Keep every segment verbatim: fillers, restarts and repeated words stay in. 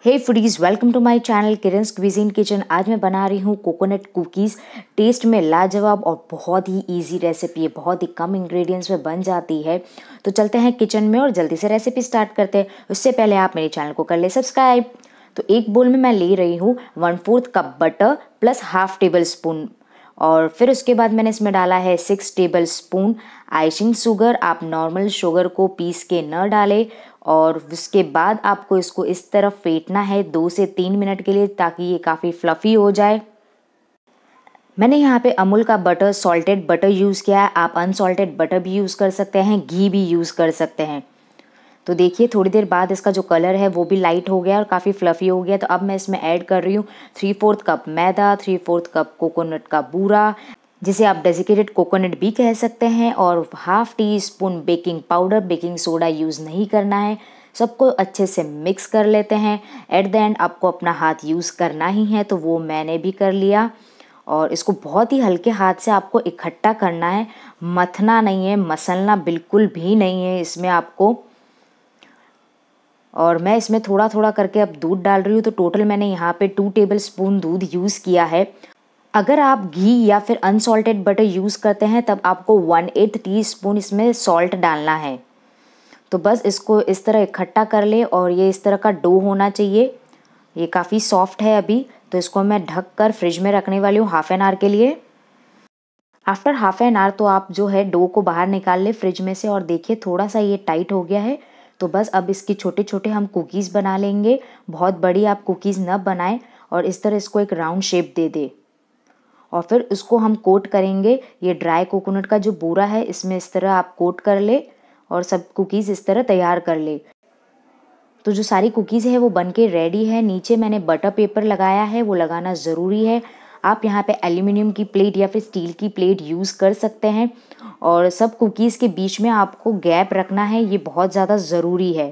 Hey foodies, welcome to my channel Kiran's cuisine kitchen. आज मैं बना रही हूँ कोकोनट कुकीज़। टेस्ट में लाजवाब और बहुत ही इजी रेसिपी है, बहुत ही कम इंग्रेडिएंट्स में बन जाती है। तो चलते हैं किचन में और जल्दी से रेसिपी स्टार्ट करते हैं। उससे पहले आप मेरे चैनल को कर ले सब्सक्राइब। तो एक बोल में मैं ले रही हूँ one fourth cup butter plus half tablespoon, और फिर उसके बाद मैंने इसमें डाला है six tablespoon icing sugar. आप नॉर्मल शुगर को पीस के न डालें, और उसके बाद आपको इसको इस तरह फेंटना है दो से तीन मिनट के लिए, ताकि ये काफ़ी फ्लफ़ी हो जाए। मैंने यहाँ पे अमूल का बटर, सॉल्टेड बटर यूज़ किया है। आप अनसॉल्टेड बटर भी यूज़ कर सकते हैं, घी भी यूज़ कर सकते हैं। तो देखिए थोड़ी देर बाद इसका जो कलर है वो भी लाइट हो गया और काफ़ी फ्लफ़ी हो गया। तो अब मैं इसमें ऐड कर रही हूँ थ्री फोर्थ कप मैदा, थ्री फोर्थ कप कोकोनट का बूरा, जिसे आप डेसिकेटेड कोकोनट भी कह सकते हैं, और half teaspoon baking powder. Baking soda use नहीं करना है। सबको अच्छे से मिक्स कर लेते हैं। एट द एंड आपको अपना हाथ यूज़ करना ही है, तो वो मैंने भी कर लिया। और इसको बहुत ही हल्के हाथ से आपको इकट्ठा करना है, मथना नहीं है, मसलना बिल्कुल भी नहीं है इसमें आपको। और मैं इसमें थोड़ा थोड़ा करके अब दूध डाल रही हूँ। तो टोटल मैंने यहाँ पे टू टेबल स्पून दूध यूज़ किया है। अगर आप घी या फिर अनसॉल्टेड बटर यूज़ करते हैं तब आपको वन एट्थ टी स्पून इसमें सॉल्ट डालना है। तो बस इसको इस तरह इकट्ठा कर ले, और ये इस तरह का डो होना चाहिए। ये काफ़ी सॉफ्ट है अभी, तो इसको मैं ढक कर फ्रिज में रखने वाली हूँ हाफ एन आवर के लिए। आफ्टर हाफ एन आवर तो आप जो है डो को बाहर निकाल ले फ्रिज में से, और देखिए थोड़ा सा ये टाइट हो गया है। तो बस अब इसकी छोटे छोटे हम कुकीज़ बना लेंगे। बहुत बड़ी आप कुकीज़ न बनाएं, और इस तरह इसको एक राउंड शेप दे दे, और फिर उसको हम कोट करेंगे। ये ड्राई कोकोनट का जो बूरा है इसमें इस तरह आप कोट कर ले, और सब कुकीज़ इस तरह तैयार कर ले। तो जो सारी कुकीज़ है वो बनके रेडी है। नीचे मैंने बटर पेपर लगाया है, वो लगाना ज़रूरी है। आप यहाँ पे एल्यूमिनियम की प्लेट या फिर स्टील की प्लेट यूज़ कर सकते हैं। और सब कुकीज़ के बीच में आपको गैप रखना है, ये बहुत ज़्यादा ज़रूरी है।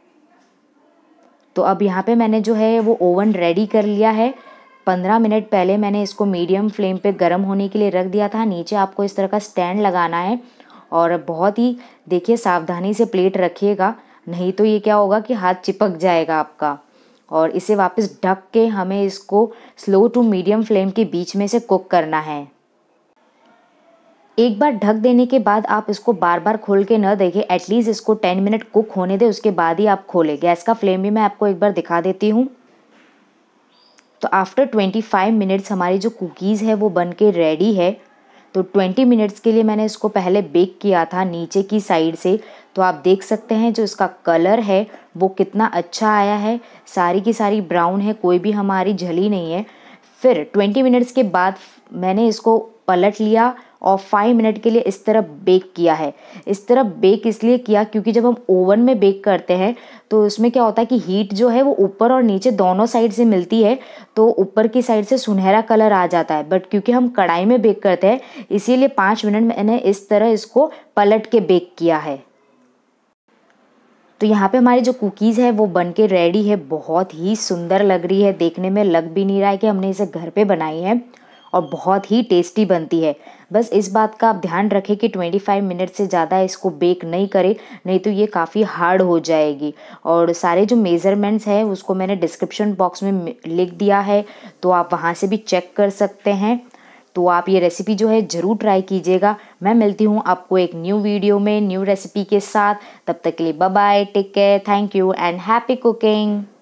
तो अब यहाँ पे मैंने जो है वो ओवन रेडी कर लिया है। पंद्रह मिनट पहले मैंने इसको मीडियम फ्लेम पे गर्म होने के लिए रख दिया था। नीचे आपको इस तरह का स्टैंड लगाना है, और बहुत ही देखिए सावधानी से प्लेट रखिएगा, नहीं तो ये क्या होगा कि हाथ चिपक जाएगा आपका। और इसे वापस ढक के हमें इसको स्लो टू मीडियम फ्लेम के बीच में से कुक करना है। एक बार ढक देने के बाद आप इसको बार बार खोल के न देखें, एटलीस्ट इसको टेन मिनट कुक होने दें, उसके बाद ही आप खोलें। गैस का फ्लेम भी मैं आपको एक बार दिखा देती हूँ। तो आफ्टर ट्वेंटी फाइव मिनट्स हमारी जो कुकीज़ है वो बन के रेडी है। तो ट्वेंटी मिनट्स के लिए मैंने इसको पहले बेक किया था नीचे की साइड से। तो आप देख सकते हैं जो इसका कलर है वो कितना अच्छा आया है। सारी की सारी ब्राउन है, कोई भी हमारी जली नहीं है। फिर ट्वेंटी मिनट्स के बाद मैंने इसको पलट लिया और फाइव मिनट के लिए इस तरह बेक किया है। इस तरह बेक इसलिए किया क्योंकि जब हम ओवन में बेक करते हैं तो उसमें क्या होता है कि हीट जो है वो ऊपर और नीचे दोनों साइड से मिलती है, तो ऊपर की साइड से सुनहरा कलर आ जाता है। बट क्योंकि हम कढ़ाई में बेक करते हैं इसीलिए पाँच मिनट मैंने इस तरह इसको पलट के बेक किया है। तो यहाँ पे हमारी जो कुकीज़ है वो बन के रेडी है। बहुत ही सुंदर लग रही है, देखने में लग भी नहीं रहा है कि हमने इसे घर पे बनाई है, और बहुत ही टेस्टी बनती है। बस इस बात का आप ध्यान रखें कि पच्चीस मिनट से ज़्यादा इसको बेक नहीं करें, नहीं तो ये काफ़ी हार्ड हो जाएगी। और सारे जो मेज़रमेंट्स हैं उसको मैंने डिस्क्रिप्शन बॉक्स में लिख दिया है, तो आप वहाँ से भी चेक कर सकते हैं। तो आप ये रेसिपी जो है ज़रूर ट्राई कीजिएगा। मैं मिलती हूँ आपको एक न्यू वीडियो में न्यू रेसिपी के साथ। तब तक के लिए bye bye, take care, thank you and happy cooking.